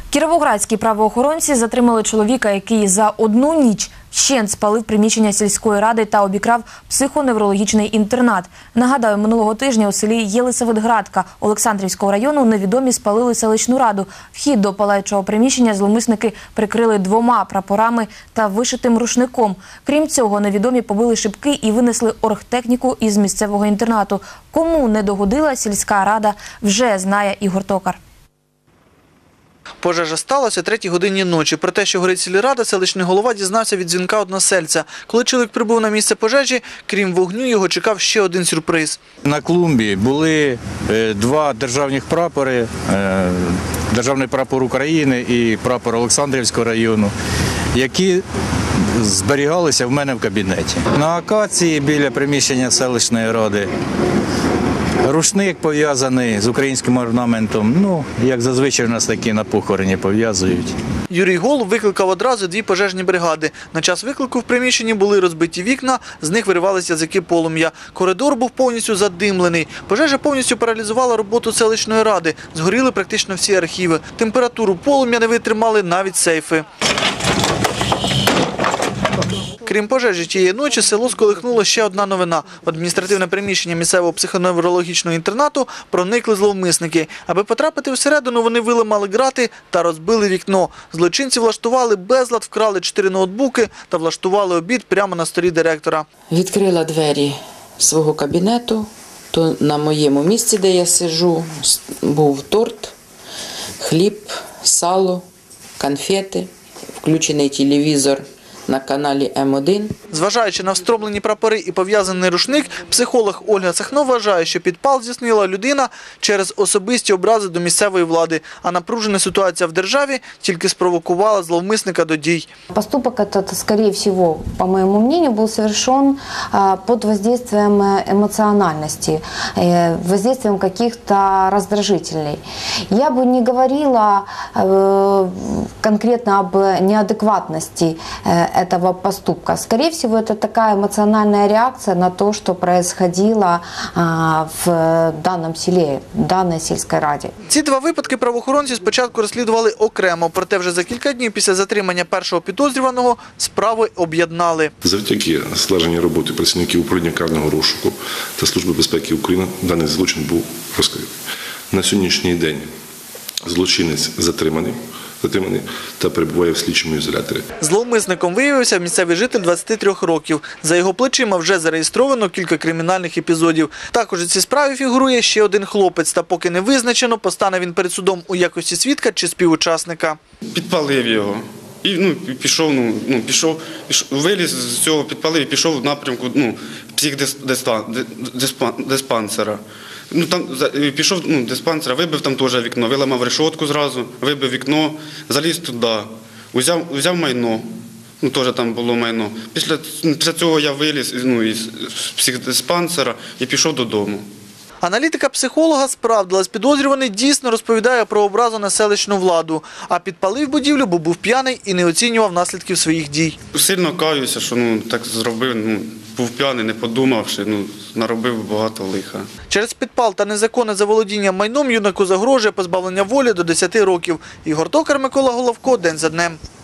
Кіровоградські правоохоронці затримали чоловіка, який за одну ніч вщент спалив приміщення сільської ради та обікрав психоневрологічний інтернат. Нагадаю, минулого тижня у селі Єлисаветградка Олександрівського району невідомі спалили селищну раду. Вхід до палаючого приміщення зловмисники прикрили 2 прапорами та вишитим рушником. Крім цього, невідомі побили шибки і винесли оргтехніку із місцевого інтернату. Кому не догодила сільська рада, вже знає Ігор Токар. Пожежа сталася о 3-й годині ночі. Про те, що горить сільрада, селищний голова дізнався від дзвінка односельця. Коли чоловік прибув на місце пожежі, крім вогню, його чекав ще один сюрприз. На клумбі були 2 державних прапори, державний прапор України і прапор Олександрівського району, які зберігалися в мене в кабінеті. На акації біля приміщення селищної ради рушник пов'язаний з українським орнаментом. Як зазвичай у нас такі на похороні пов'язують. Юрій Голуб викликав одразу 2 пожежні бригади. На час виклику в приміщенні були розбиті вікна, з них виривалися язики полум'я. Коридор був повністю задимлений. Пожежа повністю паралізувала роботу селищної ради. Згоріли практично всі архіви. Температуру полум'я не витримали навіть сейфи. Крім пожежі тієї ночі, село сколихнуло ще одна новина. В адміністративне приміщення місцевого психоневрологічного інтернату проникли зловмисники. Аби потрапити всередину, вони виламали грати та розбили вікно. Злочинці влаштували безлад, вкрали 4 ноутбуки та влаштували обід прямо на столі директора. Відкрила двері свого кабінету, то на моєму місці, де я сиджу, був торт, хліб, сало, конфети, включений телевізор на каналі М1. Зважаючи на встромлені прапори і пов'язаний рушник, психолог Ольга Цехно вважає, що підпал здійснила людина через особисті образи до місцевої влади, а напружена ситуація в державі тільки спровокувала зловмисника до дій. Поступок этот, скорее всего, по моему мнению, был совершен под воздействием эмоциональности, воздействием каких-то раздражителей. Я бы не говорила конкретно об неадекватности этого поступка. Скорее всего, это такая эмоциональная реакция на то, что происходило в данном селе, в данной сельской раді. Ці 2 випадки правоохоронці спочатку розслідували окремо, проте вже за кілька днів після затримання першого підозрюваного справи об'єднали. Завдяки слаженій роботі працівників управління карного розшуку та Служби безпеки України даний злочин був розкритий. На сьогоднішній день злочинець затриманий та перебуває в слідчому ізоляторі. Зловмисником виявився місцевий житель 23 років. За його плечима вже зареєстровано кілька кримінальних епізодів. Також у цій справі фігурує ще один хлопець, та поки не визначено, постане він перед судом у якості свідка чи співучасника. Підпалив його. І виліз з цього, підпалив і пішов в напрямку психдиспансера. Там пішов диспансера, вибив там теж вікно, виламав решетку зразу, вибив вікно, заліз туди, взяв майно, теж там було майно. Після цього я виліз із психдиспансера і пішов додому. Аналітика-психолога справдилась. Підозрюваний дійсно розповідає про образу на селищну владу. А підпалив будівлю, бо був п'яний і не оцінював наслідків своїх дій. Сильно каюся, що так зробив, був п'яний, не подумавши, наробив багато лиха. Через підпал та незаконне заволодіння майном юнаку загрожує позбавлення волі до 10 років. Ігор Токар, Микола Головко. День за днем.